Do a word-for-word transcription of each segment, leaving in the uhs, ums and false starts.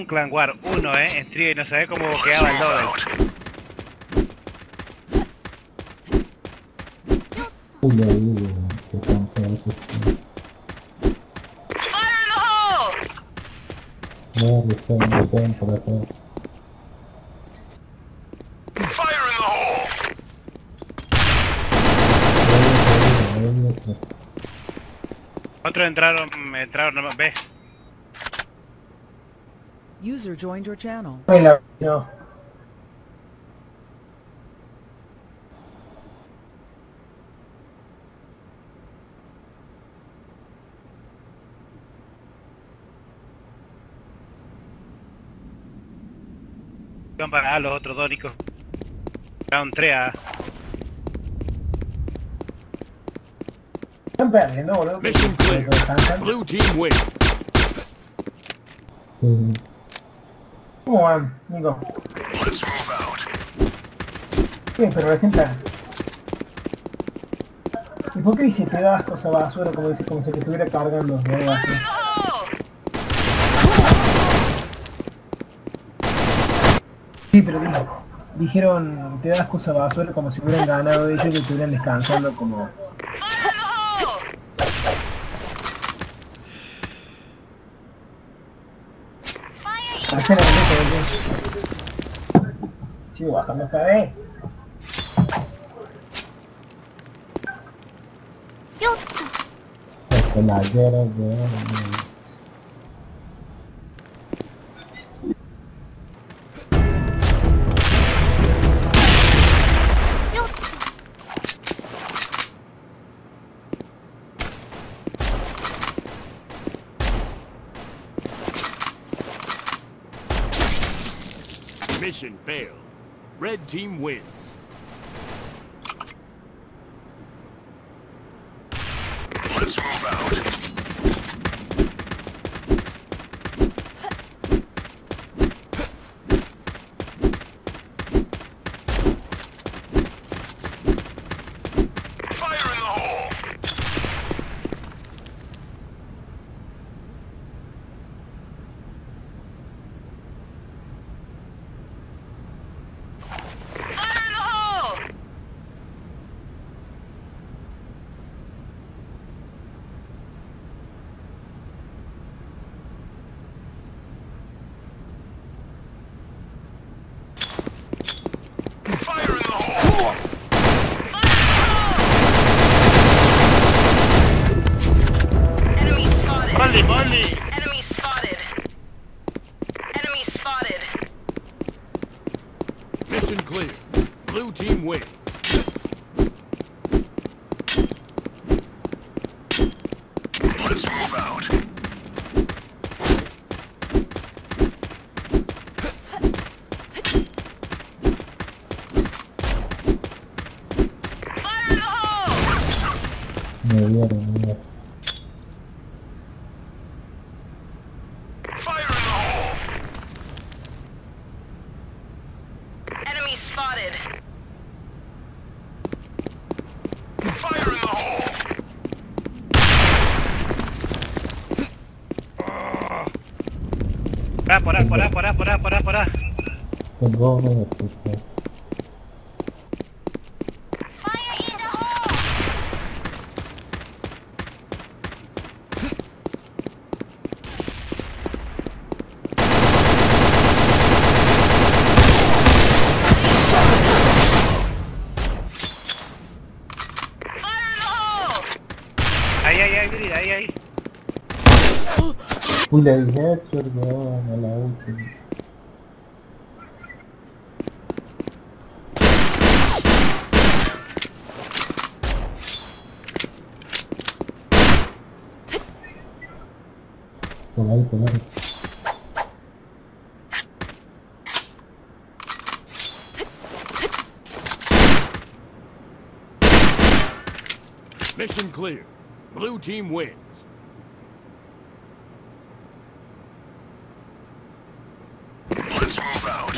un Clan War uno, eh, en trío y no sabés cómo quedaba el doble. Uy, ya digo, que están feos estos. No, que están, que están por acá. Otros entraron, entraron nomás, ve. User joined your channel. Ay, la... no. Van para los otros dos, Nico. Round tres a... Están perdiendo, boludo. Mission clear. Descansan. Blue team win. Sí. ¿Cómo van, Nico? Sí, pero recién plan. ¿Y por qué dice te das cosa basura como dice como si te estuviera cargando o algo así? Sí, pero dijo, dijeron te das cosa basura como si hubieran ganado ellos y que estuvieran descansando como... Hacen el grupo, sigo bajando cada vez. Hasta la guerra de... Mission failed. Red team wins. Let's move out. ¡Molly, Molly! Enemy spotted. Enemy spotted. Mission clear. Blue team wins. Let's move out. Me dieron, mira. Enemy spotted. Ah, por ahí, por ahí, por ahí, por ahí, por ahí, por ahí. Tengo uno de puta. Ahí, ahí, ahí, Brida, ahí, ahí. Uy, le dije headshot, weón, a la última. Por ahí, por ahí. Mission clear. Blue team wins. Let's move out.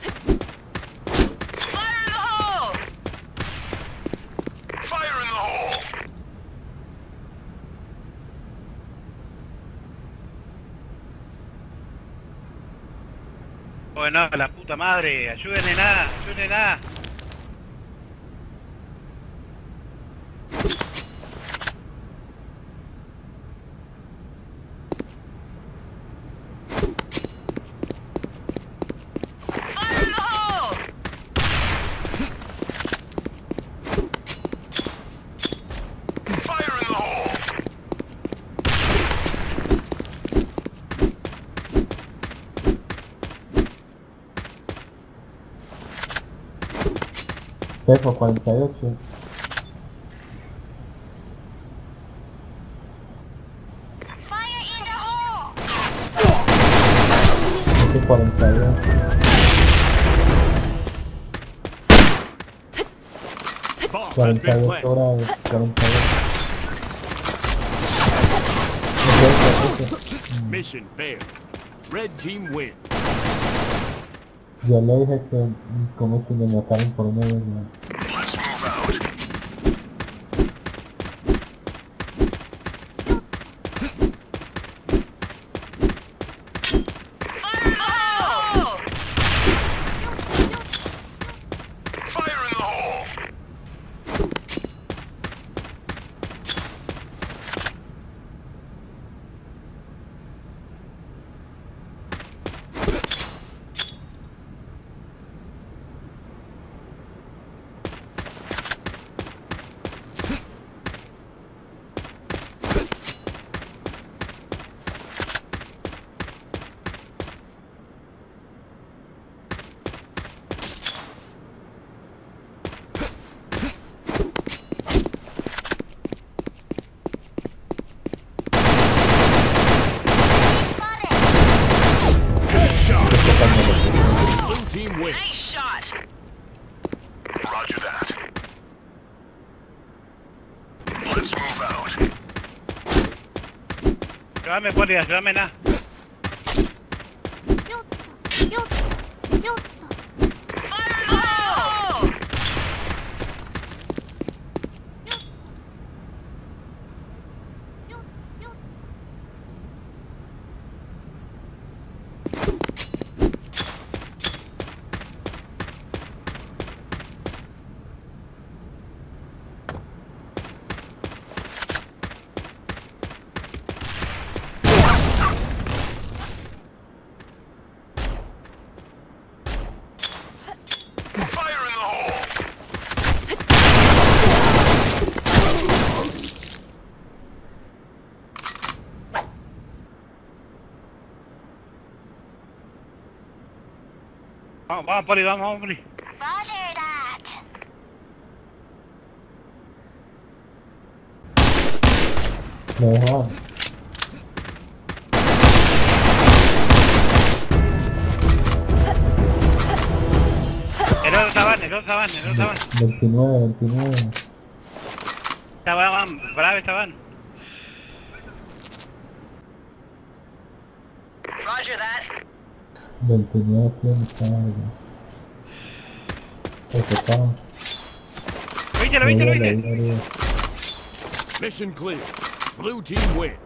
Fire in the hole! Bueno, la puta madre, ayúdenme nada, ayúdenme nada. Pepo cuarenta y ocho. Este cuarenta y dos. Bomb has cuarenta y been ocho planted. grados. cuarenta y dos. Mission failed. Red team win. Yo le dije que como si me mataron por medio de... Let's move out. Fire in the hole. Blue team wins. Nice shot. Roger that. Let's move out. Ayúdame, Poli, ayúdame nada. Fire in the hole! Fire in the hole. Vamos, vamos, Poli, vamos, vamos, Poli. Roger that. Me dejaban. El otro Saban, el otro Saban, el otro Saban. veintinueve, veintinueve. Saban, brave Saban. Roger that. veintinueve tiene estaba. Este estaba. ¿Lo viste, lo viste, lo viste? Mission clear. Blue team wins.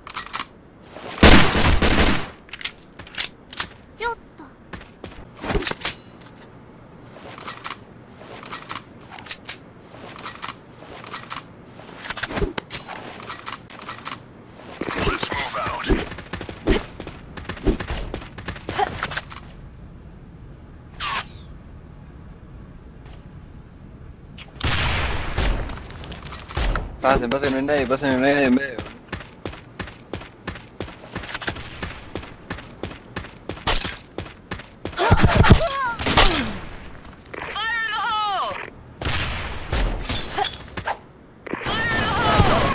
Let's move out. Pasen, pasen, no hay nadie, pasen, no hay nadie en medio. Fire in the hole! Fire in the hole!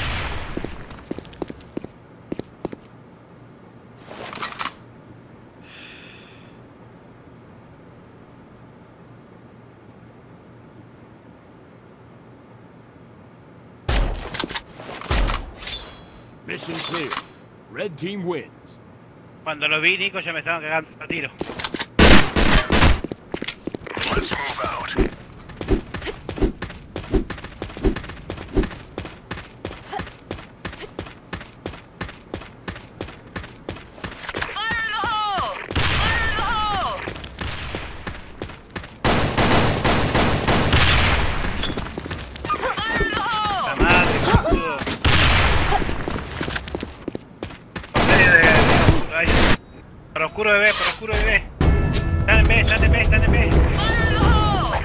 Mission clear. Red team wins. Cuando lo vi, Nico, ya me estaban cagando a tiro. Let's move out. Fire in the hole! Fire in the hole! Por oscuro de B, por oscuro de B. Están en B, están en B, están en B. Fire in the hole!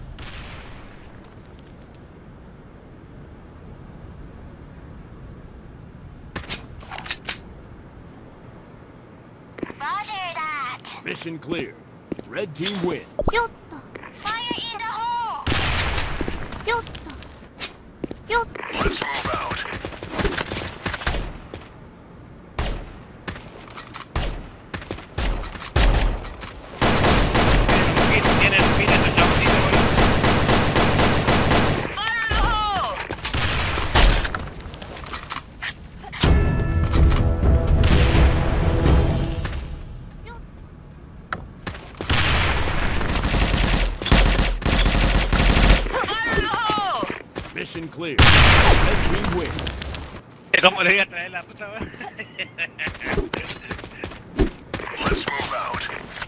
Roger that. Mission clear. Red team win. よっと Fire in the hole! よっとよっと Let's move out. Tienen un kit, esos chaboncitos, boludo. Fire in the hole! Fire in the hole! Mission clear. Red team win. ¿Cómo le voy a traer la puta, weón? Let's move out.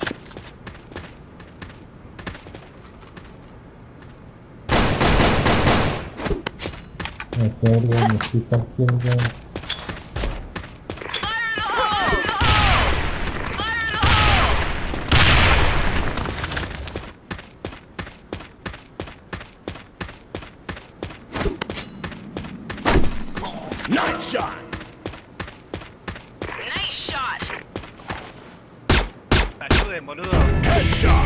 Este algo me quita haciendo. Fire in the hole! Fire in the hole! Nice shot. Nice shot! Ayuden, boludo. Headshot.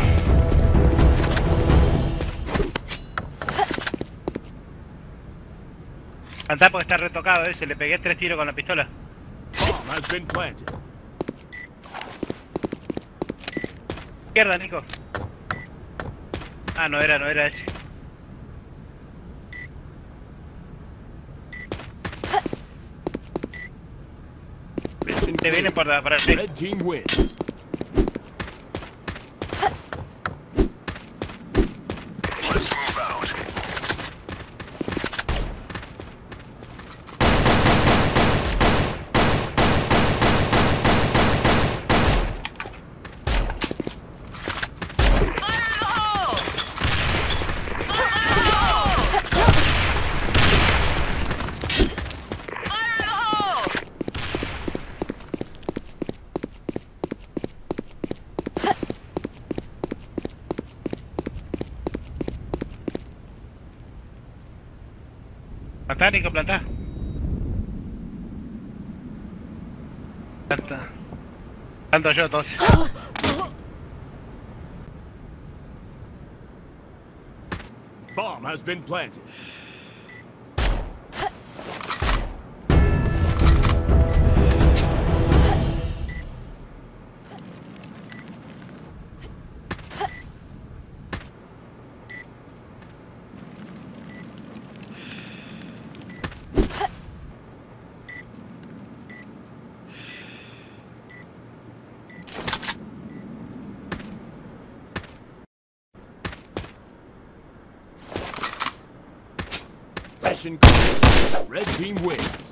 Cantá porque está retocado ese, le pegué tres tiros con la pistola. Bomb has been planted. Izquierda, Nico. Ah, no era, no era ese. Mission Te vienen clear. por para el Red team win. Let's move out. Fire in the hole! Fire in the hole! Fire in the hole! Plantá, Nico, plantá. Planta. Planto yo entonces. Bomb has been planted. Mission clear. Red team win.